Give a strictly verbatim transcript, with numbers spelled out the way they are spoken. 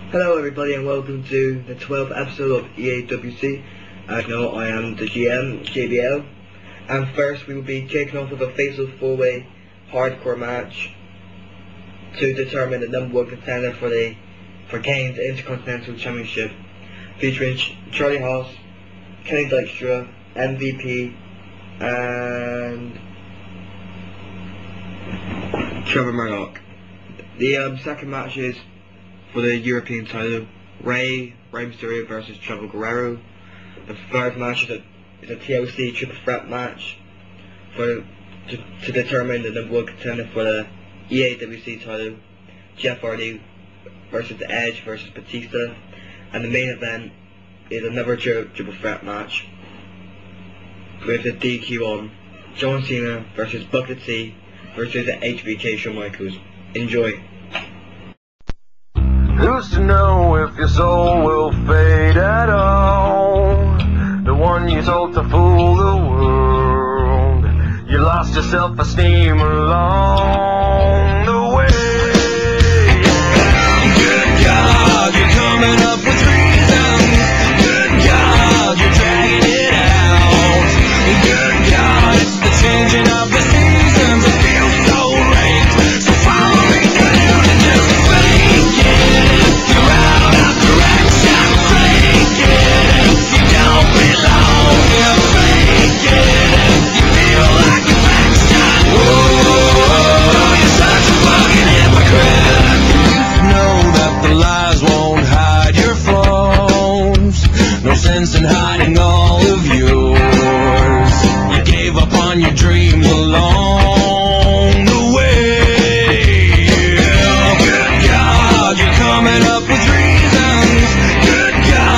Hello everybody and welcome to the twelfth episode of E A W C. As you know, I am the G M, J B L. And first we will be kicking off with a fatal four-way hardcore match to determine the number one contender for the for Kane's Intercontinental Championship, featuring Ch Charlie Haas, Kenny Dykstra, M V P, and Trevor Murdoch. The um, second match is for the European title, Rey, Rey Mysterio versus Trevor Guerrero. The third match is a, is a T L C triple threat match for to, to determine the number one contender for the E A W C title, Jeff Hardy versus The Edge versus Batista. And the main event is another tri triple threat match with the D Q on John Cena versus Booker T versus the H B K Shawn Michaels. Enjoy. Who's to know if your soul will fade at all? The one you told to fool the world. You lost your self-esteem along the way. Good God, you're coming up with reasons. Good God, you're dragging it out. Good God, it's the changing of the seasons. It feels so right. So follow me down and just fake it. And hiding all of yours. You gave up on your dreams along the way. Good God, you're coming up with